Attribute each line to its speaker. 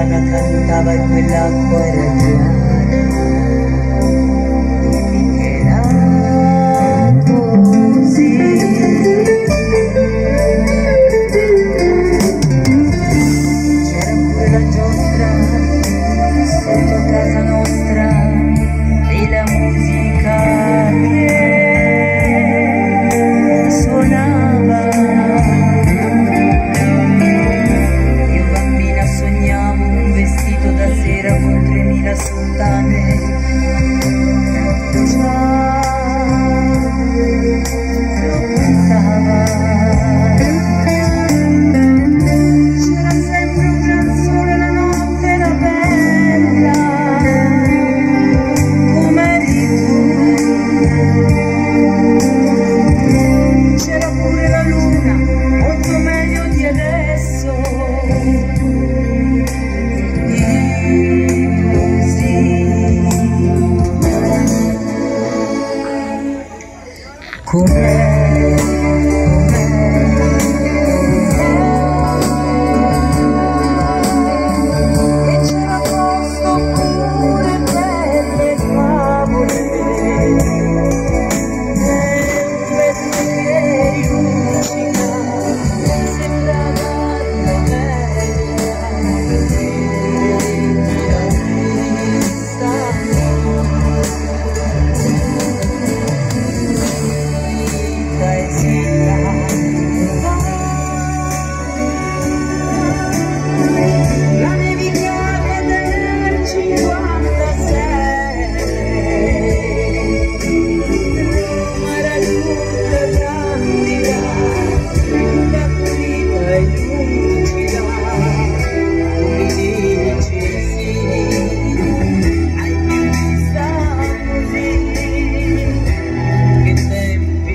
Speaker 1: fontana cantava e quell'acqua era chiara. Era così. C'era pure la giostra sotto casa nostra e la musica che suonava. Io bambina sognavo un vestito da sera con 3000 sottane. Già lo pensava. C'era sempre un gran sole, la notte era bella come eri tu. C'era pure la luna, molto meglio di adesso. Com'è, e c'era posto pure per le favole e pensieri lucida, sembrava una bella vista. La nevicata del 56 Roma era tutta candida, tutta pulita e lucida. Mi dici sì, hai più vista così, che tempi